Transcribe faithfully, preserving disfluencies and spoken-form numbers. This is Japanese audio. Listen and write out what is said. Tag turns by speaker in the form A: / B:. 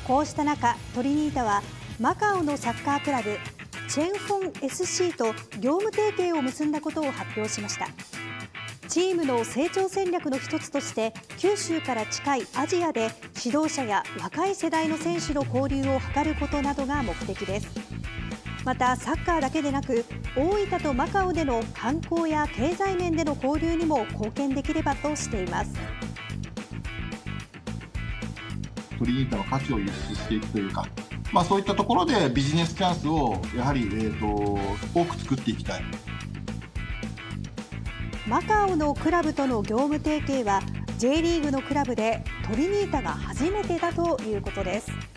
A: こうした中、トリニータはマカオのサッカークラブチェンフォン エスシー と業務提携を結んだことを発表しました。チームの成長戦略の一つとして九州から近いアジアで指導者や若い世代の選手の交流を図ることなどが目的です。またサッカーだけでなく大分とマカオでの観光や経済面での交流にも貢献できればとしています。
B: トリニータの価値を輸出していくというか、まあ、そういったところでビジネスチャンスをやはり、えーと、多く作っていきたい。
A: マカオのクラブとの業務提携は J リーグのクラブでトリニータが初めてだということです。